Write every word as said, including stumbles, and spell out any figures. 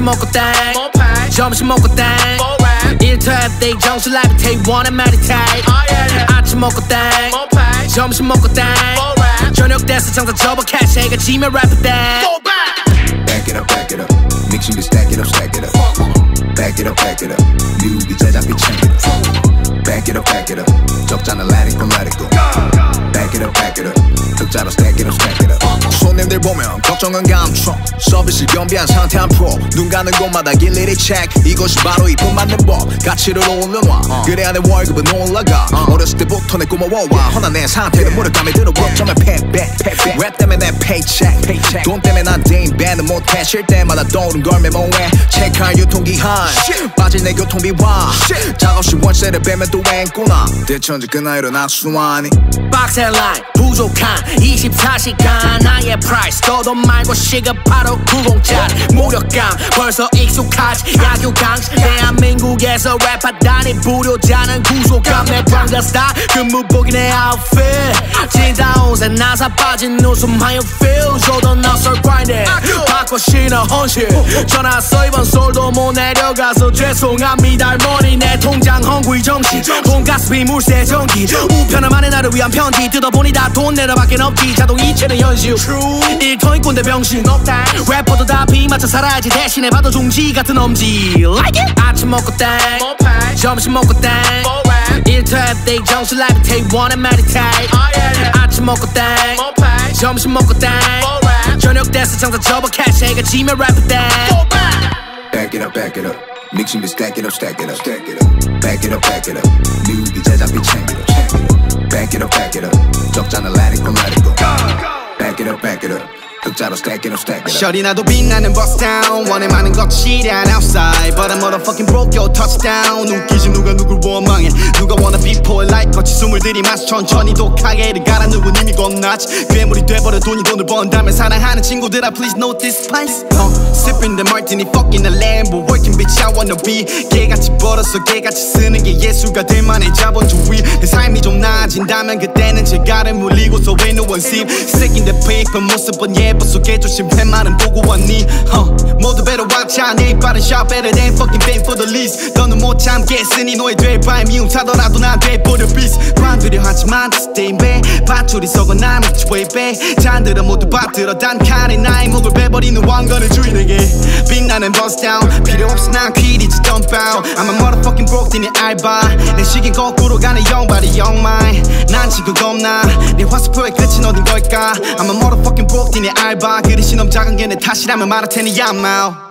먹고 땡 점심 먹고 땡 일터에 정신 라이브 테이프 원해 메디테이트 아침 먹고 땡 점심 먹고 땡 저녁 돼서 장사 접어 캐시가 지면 래퍼 땡 Back it up, back it up 믹싱 비 stack it up, stack it up Back it up, back it up 뮤비 제작비 챙겨 Back it up, back it up 적잖아 let it go, let it go Back it up, back it up 흑자로 stack it up, stack it up 손님들 보면 걱정은 감춰 서비스 겸비한 상태한 프로 눈 가는 곳마다 길리리 체크 이것이 바로 이쁨 맞는 법 가치를 올려놔 uh. 그래야 내 월급은 올라가 uh. 어렸을 때부터 내 꿈어와 허나 내 상태는 무력감이 들어 걱정은 팩백 랩 때문에 내 paycheck, paycheck. 돈 때문에 난 데임 밴드 못해 쉴 때마다 떠오른 걸 메모해 체크할 유통기한 빠질 내 교통비와 작업시 월세를 빼면 또 앵꾸나 대천지 그 나이로 낙수하니 빡센 라인 부족한 이십사 시간 나의 프라이스 떠도 말고 시급하러 구공짜리 무력감 벌써 익숙하지 약육강식 대한민국에서 랩하다니 불효자는 구속감 내 브라운드 스타일 근무복이 내 아웃핏 진다운 새 나사 빠진 웃음 how you feel 저도 낯설 grinding 바꿔 신어 헌실 전화서 이번 솔도 못 내려가서 죄송합니다 할머니 내 통장 헝구이 정신 온 가슴이 물새 전기 우편함 나를 위한 편지 뜯어보니 다 돈 내려밖에 없지 자동 이체는 현실 일터인 꼰대 병신 래퍼도 다 비맞춰 살아야지 대신에 봐도 종지 같은 엄지 like it 아침 먹고 땡 점심 먹고 땡 일터에 정신 라이브 테이프 원해 메디테이트 아침 먹고 땡 점심 먹고 땡 저녁 돼서 장사 접어 캐시가 지면 래퍼 땡 Back it up, back it up 믹싱 비 stack it up, stack it up, stack it up Back it up, back it up 뮤비 제작비 챙겨 Back it up, back it up 적잖아 let it go, let it go Back it up, back it up 흑자로 stack it up, stack it up 셔리 나도 빛나는 bust down 원해 많은 거칠한 outside But I'm motherfucking broke, yo touchdown 웃기지 누가 누굴 원망해 누가 wanna be poor like 거치 숨을 들이마셔 천천히 독하게 가라 누군 이미 겁나지 괴물이 돼버려 돈이 돈을 번다면 사랑하는 친구들아 please note this place uh, Sipping the martini, fucking the Lambo Working bitch I wanna be 개같이 벌어서 개같이 쓰는 게 예술가 될 만해 자본주의 내 삶이 좀 나아진다면 그때는 제가를 물리고서 왜 no one see Sick in the paper 모습은 예 예뻐서 개조심 팬만은 보고 왔니 huh. 모두 better watch out 내 이빨은 sharp better than fucking bang for the least 너는 못 참겠으니 너의 될 바에 미움사더라도 난 돼버려 beast 관두려 하지만 stay back 밧줄이 썩어 난 which way back 잔들은 모두 받들어 단칼에 나의 목을 베버리는 왕관을 주인에게 빛나는 bust down 필요 없어 난 퀴리지 dump out I'm a motherfucking broke 된 내 알바 내 시긴 거꾸로 가는 young body young mind 난 지금 겁나 내 화살표의 끝은 어딘 걸까 I'm a motherfucking broke 된 내 알바 그릇이 너무 작은 게 내 탓이라면 말할 테니 I'm out